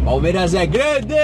Palmeiras é grande!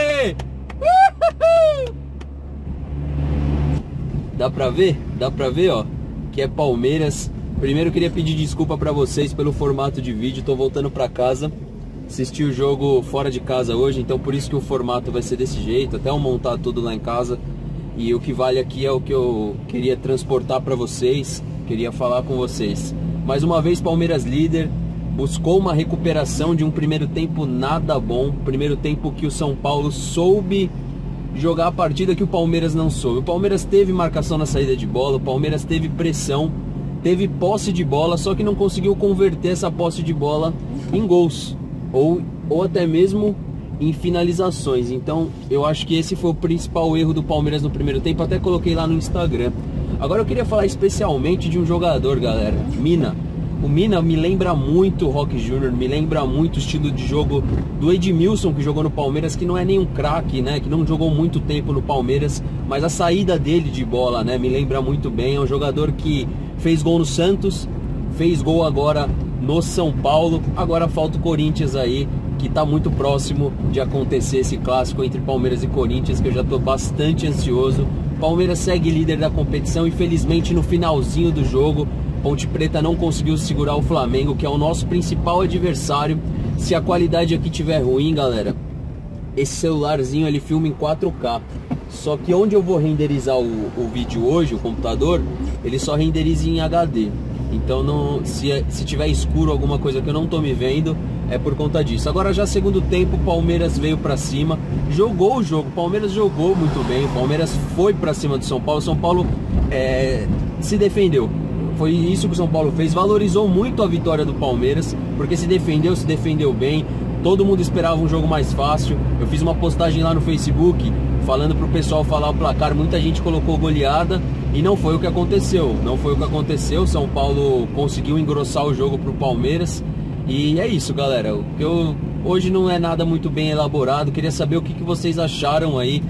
Dá pra ver? Dá pra ver, ó, que é Palmeiras. Primeiro eu queria pedir desculpa pra vocês pelo formato de vídeo. Tô voltando pra casa, assisti o jogo fora de casa hoje, então por isso que o formato vai ser desse jeito, até eu montar tudo lá em casa. E o que vale aqui é o que eu queria transportar pra vocês, queria falar com vocês. Mais uma vez, Palmeiras líder, buscou uma recuperação de um primeiro tempo nada bom. Primeiro tempo que o São Paulo soube jogar a partida que o Palmeiras não soube. O Palmeiras teve marcação na saída de bola, o Palmeiras teve pressão, teve posse de bola, só que não conseguiu converter essa posse de bola em gols, ou até mesmo em finalizações. Então eu acho que esse foi o principal erro do Palmeiras no primeiro tempo, até coloquei lá no Instagram. Agora eu queria falar especialmente de um jogador, galera, Mina. O Mina me lembra muito o Roque Júnior, me lembra muito o estilo de jogo do Edmilson, que jogou no Palmeiras, que não é nenhum craque, né, que não jogou muito tempo no Palmeiras, mas a saída dele de bola, né, me lembra muito bem. É um jogador que fez gol no Santos, fez gol agora no São Paulo. Agora falta o Corinthians aí, que tá muito próximo de acontecer esse clássico entre Palmeiras e Corinthians, que eu já tô bastante ansioso. Palmeiras segue líder da competição, infelizmente no finalzinho do jogo Ponte Preta não conseguiu segurar o Flamengo, que é o nosso principal adversário. Se a qualidade aqui tiver ruim, galera, esse celularzinho ele filma em 4K. Só que onde eu vou renderizar o vídeo hoje, o computador, ele só renderiza em HD. Então não, se tiver escuro alguma coisa que eu não tô me vendo, é por conta disso. Agora já segundo tempo, o Palmeiras veio pra cima, jogou o jogo, o Palmeiras jogou muito bem, o Palmeiras foi pra cima do São Paulo. O São Paulo se defendeu. Foi isso que o São Paulo fez, valorizou muito a vitória do Palmeiras, porque se defendeu bem. Todo mundo esperava um jogo mais fácil. Eu fiz uma postagem lá no Facebook falando pro pessoal falar o placar. Muita gente colocou goleada e não foi o que aconteceu. Não foi o que aconteceu. São Paulo conseguiu engrossar o jogo pro Palmeiras. E é isso, galera. Hoje não é nada muito bem elaborado. Queria saber o que vocês acharam aí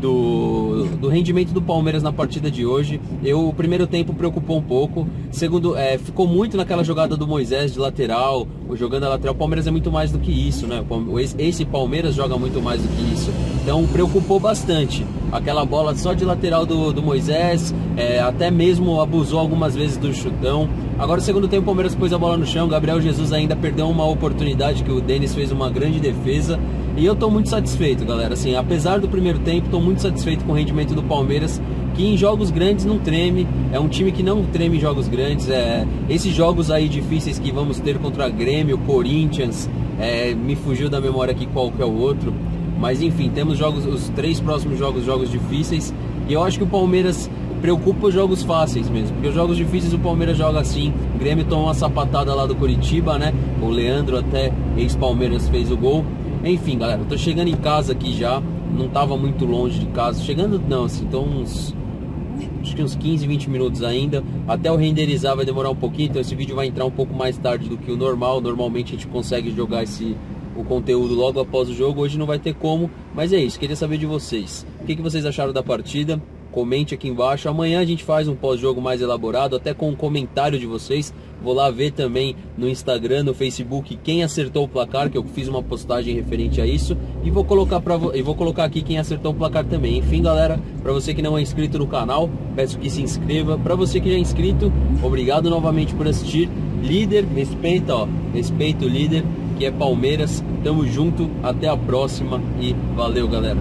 do rendimento do Palmeiras na partida de hoje. O primeiro tempo preocupou um pouco. Segundo, ficou muito naquela jogada do Moisés de lateral, jogando a lateral. O Palmeiras é muito mais do que isso, né? Esse Palmeiras joga muito mais do que isso. Então preocupou bastante. Aquela bola só de lateral do Moisés, até mesmo abusou algumas vezes do chutão. Agora, no segundo tempo, o Palmeiras pôs a bola no chão. Gabriel Jesus ainda perdeu uma oportunidade que o Denis fez uma grande defesa. E eu tô muito satisfeito, galera. Assim, apesar do primeiro tempo, tô muito satisfeito com o rendimento do Palmeiras, que em jogos grandes não treme. É um time que não treme em jogos grandes. Esses jogos aí difíceis que vamos ter contra Grêmio, Corinthians, me fugiu da memória aqui qual que é o outro. Mas enfim, temos os 3 próximos jogos difíceis. E eu acho que o Palmeiras preocupa os jogos fáceis mesmo, porque os jogos difíceis o Palmeiras joga assim. O Grêmio tomou uma sapatada lá do Curitiba, né? O Leandro, até ex-Palmeiras, fez o gol. Enfim, galera, eu tô chegando em casa aqui já. Não tava muito longe de casa. Chegando, não, assim, então acho que uns 15, 20 minutos ainda. Até eu renderizar vai demorar um pouquinho. Então esse vídeo vai entrar um pouco mais tarde do que o normal. Normalmente a gente consegue jogar o conteúdo logo após o jogo. Hoje não vai ter como, mas é isso, queria saber de vocês. O que vocês acharam da partida? Comente aqui embaixo. Amanhã a gente faz um pós-jogo mais elaborado, até com um comentário de vocês. Vou lá ver também no Instagram, no Facebook, quem acertou o placar, que eu fiz uma postagem referente a isso. E vou colocar aqui quem acertou o placar também. Enfim, galera, para você que não é inscrito no canal, peço que se inscreva. Para você que já é inscrito, obrigado novamente por assistir. Líder, respeita, ó, respeita o líder, que é Palmeiras. Tamo junto, até a próxima e valeu, galera.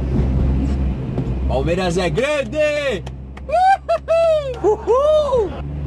Palmeiras é grande! Uhul!